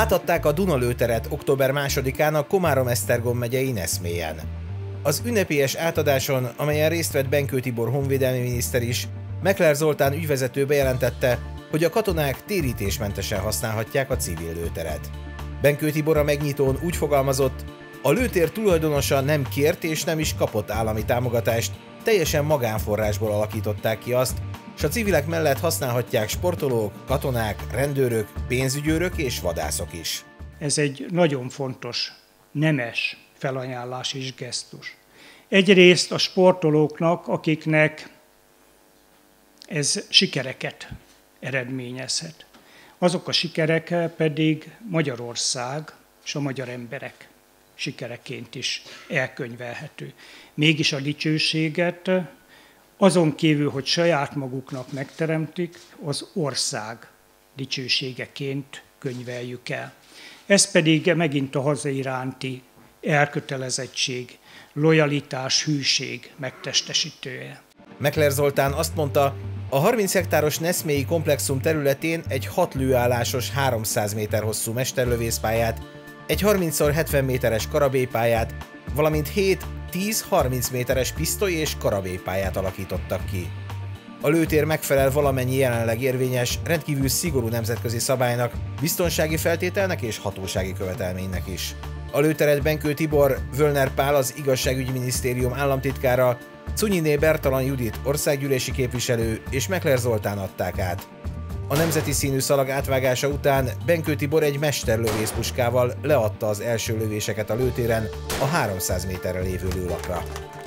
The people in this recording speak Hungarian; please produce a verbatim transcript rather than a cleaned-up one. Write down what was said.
Átadták a Duna lőteret október másodikán a Komárom-Esztergom megyei Neszmélyen. Az ünnepélyes átadáson, amelyen részt vett Benkő Tibor honvédelmi miniszter is, Meckler Zoltán ügyvezető bejelentette, hogy a katonák térítésmentesen használhatják a civil lőteret. Benkő Tibor a megnyitón úgy fogalmazott, a lőtér tulajdonosa nem kért és nem is kapott állami támogatást, teljesen magánforrásból alakították ki azt, és a civilek mellett használhatják sportolók, katonák, rendőrök, pénzügyőrök és vadászok is. Ez egy nagyon fontos, nemes felajánlás és gesztus. Egyrészt a sportolóknak, akiknek ez sikereket eredményezhet. Azok a sikerek pedig Magyarország és a magyar emberek sikereként is elkönyvelhető. Mégis a dicsőséget azon kívül, hogy saját maguknak megteremtik, az ország dicsőségeként könyveljük el. Ez pedig megint a haza iránti elkötelezettség, lojalitás, hűség megtestesítője. Meckler Zoltán azt mondta, a harminc hektáros neszmélyi komplexum területén egy hat lőállásos háromszáz méter hosszú mesterlövészpályát, egy harminc szor hetven méteres karabélypályát, valamint hét tíz-harminc méteres pisztoly- és karabélypályát alakítottak ki. A lőtér megfelel valamennyi jelenleg érvényes, rendkívül szigorú nemzetközi szabálynak, biztonsági feltételnek és hatósági követelménynek is. A lőteret Benkő Tibor, Völner Pál az Igazságügyminisztérium államtitkára, Cunyiné Bertalan Judit országgyűlési képviselő és Meckler Zoltán adták át. A nemzeti színű szalag átvágása után Benkő Tibor egy mesterlövészpuskával leadta az első lövéseket a lőtéren a háromszáz méterre lévő lőlapra.